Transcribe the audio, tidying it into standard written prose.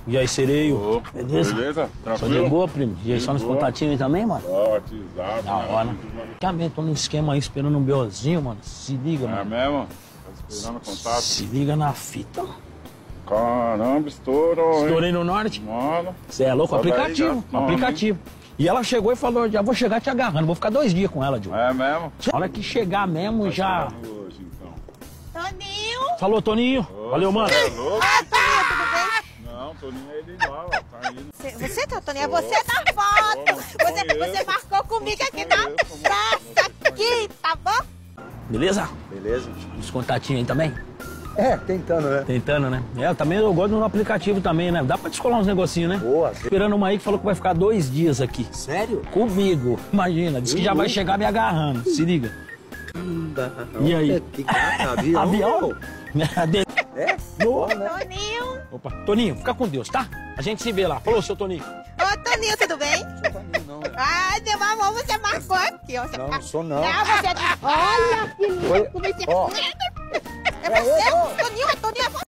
E aí, sereio? Ô, Beleza? beleza? Só de Tranquilo? boa, primo? E aí, só nos boa. contatinhos aí também, mano? WhatsApp. Da hora. Também tô num esquema aí, esperando um BOzinho, mano. Se liga, É mano. mesmo? Tá esperando o contato? Se liga na fita. Caramba, estourou, hein? Estourei no norte. Mano. Você é louco? Só daí Aplicativo. já some, Aplicativo. E ela chegou e falou, já vou chegar te agarrando. Vou ficar 2 dias com ela, Diogo. É mesmo? Na hora que chegar mesmo, já... Chegando hoje, então. Toninho! Falou, Toninho. Valeu, mano. Você é louco? Ah, Toninho, tudo bem? Não, Toninho é ele lá, ó. Tá indo. Você, Toninho, é você na foto! Você marcou comigo aqui na praça, aqui, tá bom? Beleza? Beleza? Os contatinhos aí também? É, tentando, né? Tentando, né? Eu gosto do aplicativo também, né? Dá pra descolar uns negocinhos, né? Boa. Esperando uma aí que falou que vai ficar 2 dias aqui. Sério? Comigo. Imagina, disse que já vai chegar me agarrando. Se liga. E aí? Que gata, avião. Avião? É? Boa. Toninho! Opa, Toninho, fica com Deus, tá? A gente se vê lá. Falou, seu Toninho. Ô, Toninho, tudo bem? Sou Toninho, não. Ai, meu amor, você marcou aqui, ó. Você Não, tá- não sou, não. Não, você... Olha, que lindo, Oi. como esse... Ó. É você, Toninho, é Toninho, é você.